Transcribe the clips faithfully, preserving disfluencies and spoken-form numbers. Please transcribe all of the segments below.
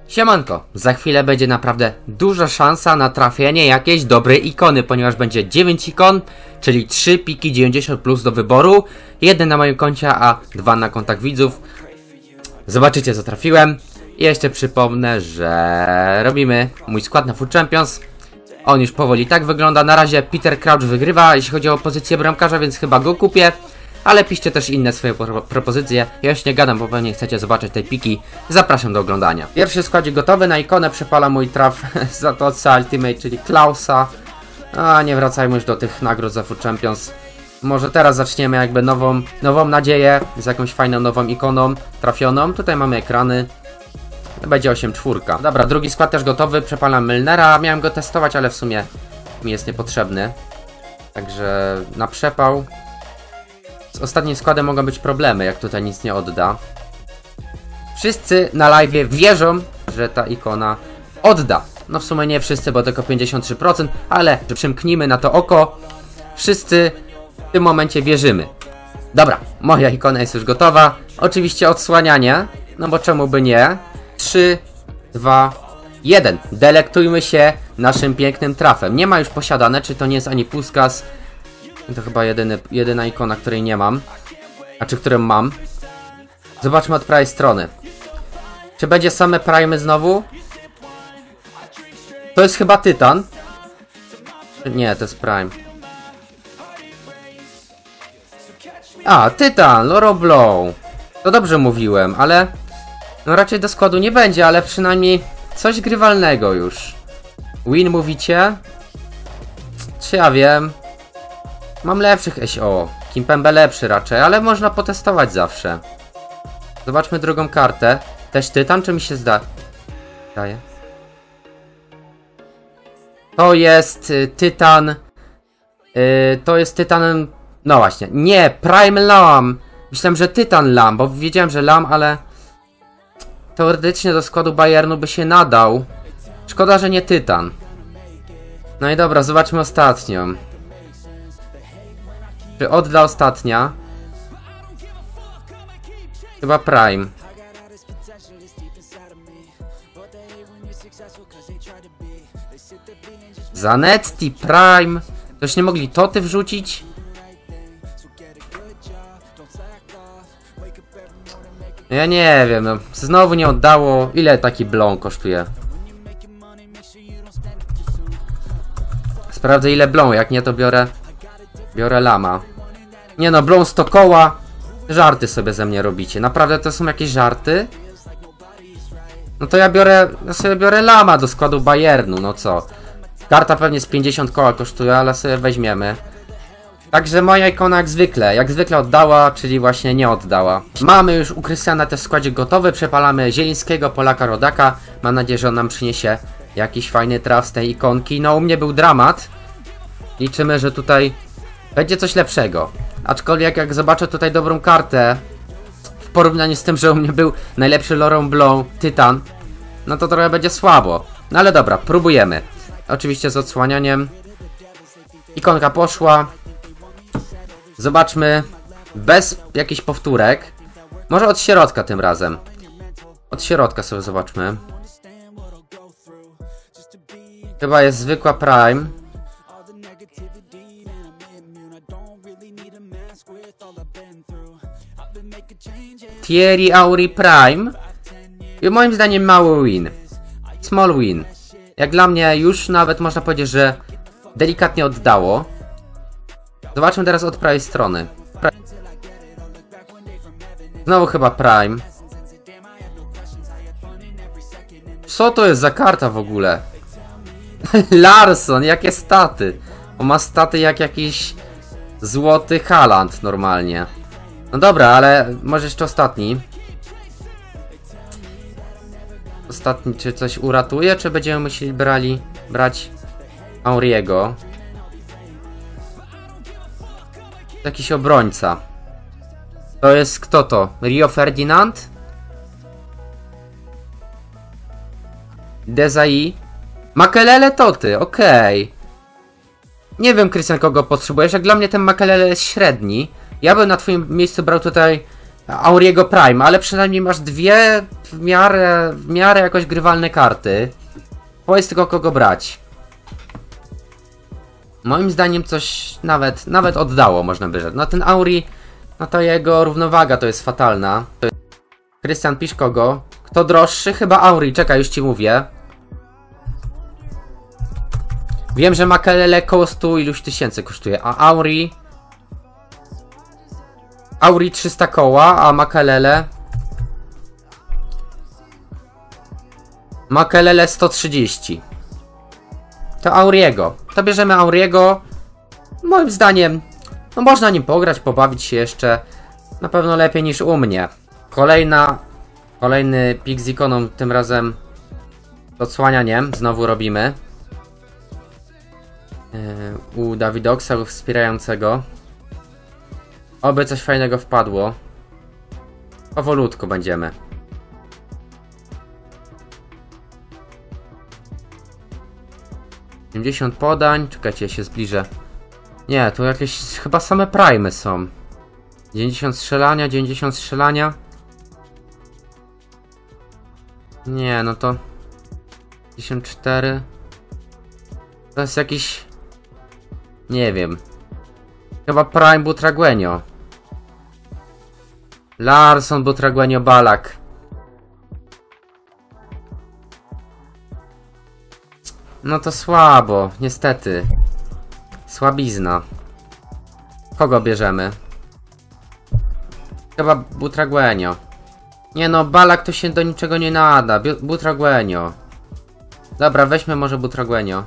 Siemanko, za chwilę będzie naprawdę duża szansa na trafienie jakiejś dobrej ikony, ponieważ będzie dziewięć ikon, czyli trzy piki dziewięćdziesiąt plus do wyboru, jeden na moim koncie, a dwa na kontach widzów. Zobaczycie, co trafiłem. I jeszcze przypomnę, że robimy mój skład na Foot Champions. On już powoli tak wygląda. Na razie Peter Crouch wygrywa, jeśli chodzi o pozycję bramkarza, więc chyba go kupię. Ale piszcie też inne swoje pro propozycje. Ja już nie gadam, bo pewnie chcecie zobaczyć tej piki. Zapraszam do oglądania. Pierwszy składzik gotowy. Na ikonę przepala mój traf Zatoce Ultimate, czyli Klausa. A nie wracajmy już do tych nagród za Foot Champions. Może teraz zaczniemy jakby nową, nową nadzieję z jakąś fajną nową ikoną trafioną. Tutaj mamy ekrany. Będzie osiem cztery. Dobra, drugi skład też gotowy. Przepalam Milnera. Miałem go testować, ale w sumie mi jest niepotrzebny. Także na przepał. Z ostatnim składem mogą być problemy, jak tutaj nic nie odda. Wszyscy na live'ie wierzą, że ta ikona odda. No w sumie nie wszyscy, bo tylko pięćdziesiąt trzy procent, ale przymknijmy na to oko. Wszyscy w tym momencie wierzymy. Dobra, moja ikona jest już gotowa. Oczywiście odsłanianie, no bo czemu by nie. trzy, dwa, jeden. Delektujmy się naszym pięknym trafem. Nie ma już posiadane, czy to nie jest ani Puskas. To chyba jedyny, jedyna ikona, której nie mam. A czy którą mam. Zobaczmy od prawej strony. Czy będzie same Prime znowu? To jest chyba Tytan. Nie, to jest Prime. A, Tytan, Loro Blow. To dobrze mówiłem, ale... No raczej do składu nie będzie, ale przynajmniej coś grywalnego już. Win mówicie? Czy ja wiem? Mam lepszych S O. Kimpembe lepszy raczej, ale można potestować zawsze. Zobaczmy drugą kartę. Też Tytan, czy mi się zda? Daje. To jest y, Tytan. Y, to jest Tytan. No właśnie. Nie, Prime Lam. Myślałem, że Tytan Lam, bo wiedziałem, że Lam, ale teoretycznie do składu Bayernu by się nadał. Szkoda, że nie Tytan. No i dobra, zobaczmy ostatnią. Czy odda ostatnia? Chyba Prime. Zanetti, Prime. Toż nie mogli Toty wrzucić? Ja nie wiem, no. Znowu nie oddało. Ile taki blon kosztuje? Sprawdzę, ile blon. Jak nie, to biorę Biorę Lama. Nie no, blon sto koła. Żarty sobie ze mnie robicie. Naprawdę to są jakieś żarty? No to ja biorę, ja sobie biorę Lama do składu Bayernu, no co? Karta pewnie z pięćdziesiąt koła kosztuje, ale sobie weźmiemy. Także moja ikona jak zwykle, jak zwykle oddała, czyli właśnie nie oddała. Mamy już u Krystiana też składzik gotowy, przepalamy Zielińskiego, Polaka, Rodaka. Mam nadzieję, że on nam przyniesie jakiś fajny traf z tej ikonki. No u mnie był dramat. Liczymy, że tutaj będzie coś lepszego. Aczkolwiek jak zobaczę tutaj dobrą kartę w porównaniu z tym, że u mnie był najlepszy Laurent Blanc Tytan, no to trochę będzie słabo. No ale dobra, próbujemy. Oczywiście z odsłanianiem. Ikonka poszła. Zobaczmy. Bez jakichś powtórek. Może od środka tym razem. Od środka sobie zobaczmy. Chyba jest zwykła Prime. Thierry Henry Prime. I moim zdaniem mały win. Small win. Jak dla mnie już nawet można powiedzieć, że delikatnie oddało. Zobaczmy teraz od prawej strony. Znowu chyba Prime. Co to jest za karta w ogóle? Larsson, jakie staty? On ma staty jak jakiś złoty Haaland normalnie. No dobra, ale może jeszcze ostatni. Ostatni, czy coś uratuje, czy będziemy musieli brali, brać Henry'ego? Jakiś obrońca. To jest kto to? Rio Ferdinand? Desai? Makelele Toty, okej. Okay. Nie wiem, Krystian, kogo potrzebujesz. Jak dla mnie ten Makelele jest średni. Ja bym na twoim miejscu brał tutaj Henry'ego Prime, ale przynajmniej masz dwie w miarę, w miarę jakoś grywalne karty. Powiedz tylko kogo brać. Moim zdaniem coś nawet, nawet oddało, można by rzec. No ten Auri, no to jego równowaga to jest fatalna. Krystian, pisz kogo? Kto droższy? Chyba Auri, czekaj, już ci mówię. Wiem, że Makelele koło stu iluś tysięcy kosztuje, a Auri... Auri trzysta koła, a Makelele... Makelele sto trzydzieści. To Auriego. To bierzemy Auriego. Moim zdaniem, no można nim pograć, pobawić się jeszcze. Na pewno lepiej niż u mnie. Kolejna... Kolejny pik z ikoną, tym razem z odsłanianiem. Znowu robimy. Yy, u Davidoksa wspierającego. Oby coś fajnego wpadło. Powolutku będziemy. dziewięćdziesiąt podań. Czekajcie, ja się zbliżę. Nie, tu jakieś chyba same primy są. dziewięćdziesiąt strzelania, dziewięćdziesiąt strzelania. Nie, no to... pięćdziesiąt cztery. To jest jakiś... Nie wiem. Chyba Prime Butragueño. Larson Butragueño Balak. No to słabo, niestety. Słabizna. Kogo bierzemy? Chyba Butragueño. Nie no, Balak to się do niczego nie nada. Butragueño. Dobra, weźmy może Butragueño.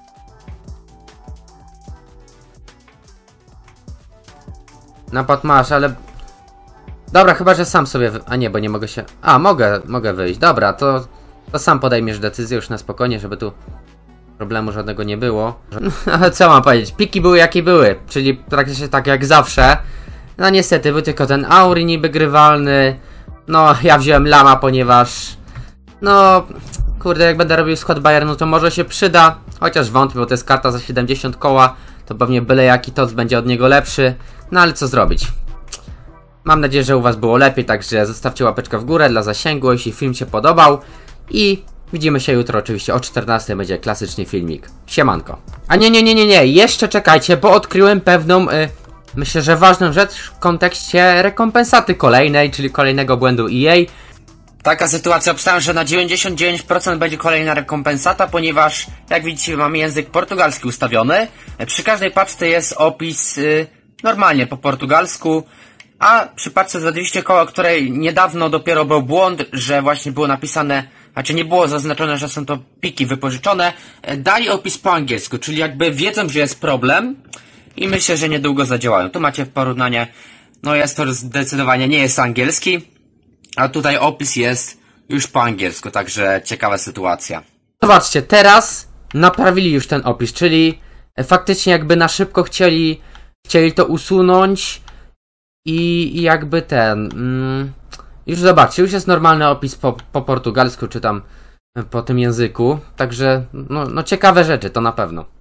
Napad masz, ale... Dobra, chyba, że sam sobie... Wy... A nie, bo nie mogę się... A, mogę, mogę wyjść. Dobra, to... To sam podejmiesz decyzję już na spokojnie, żeby tu... Problemu żadnego nie było. Ale co mam powiedzieć? Piki były jakie były. Czyli praktycznie tak jak zawsze. No niestety, był tylko ten Auri niby grywalny. No, ja wziąłem Lama, ponieważ... No... Kurde, jak będę robił skład Bayernu, to może się przyda. Chociaż wątpię, bo to jest karta za siedemdziesiąt koła. To pewnie byle jaki toc będzie od niego lepszy. No ale co zrobić? Mam nadzieję, że u was było lepiej, także zostawcie łapeczkę w górę dla zasięgu, jeśli film się podobał. I widzimy się jutro oczywiście o czternastej, będzie klasyczny filmik. Siemanko. A nie, nie, nie, nie, nie, jeszcze czekajcie, bo odkryłem pewną, y, myślę, że ważną rzecz w kontekście rekompensaty kolejnej, czyli kolejnego błędu E A. Taka sytuacja, obstałem, że na dziewięćdziesiąt dziewięć procent będzie kolejna rekompensata, ponieważ, jak widzicie, mamy język portugalski ustawiony. Przy każdej paczce jest opis y, normalnie po portugalsku, a przy paczce za dwieście koła, której niedawno dopiero był błąd, że właśnie było napisane, znaczy nie było zaznaczone, że są to piki wypożyczone, dali opis po angielsku, czyli jakby wiedzą, że jest problem i myślę, że niedługo zadziałają. Tu macie w porównanie, no jest to zdecydowanie nie jest angielski, a tutaj opis jest już po angielsku, także ciekawa sytuacja. Zobaczcie, teraz naprawili już ten opis, czyli faktycznie jakby na szybko chcieli, chcieli to usunąć i, i jakby ten... Mm, już zobaczcie, już jest normalny opis po, po portugalsku, czy tam po tym języku, także no, no ciekawe rzeczy, to na pewno.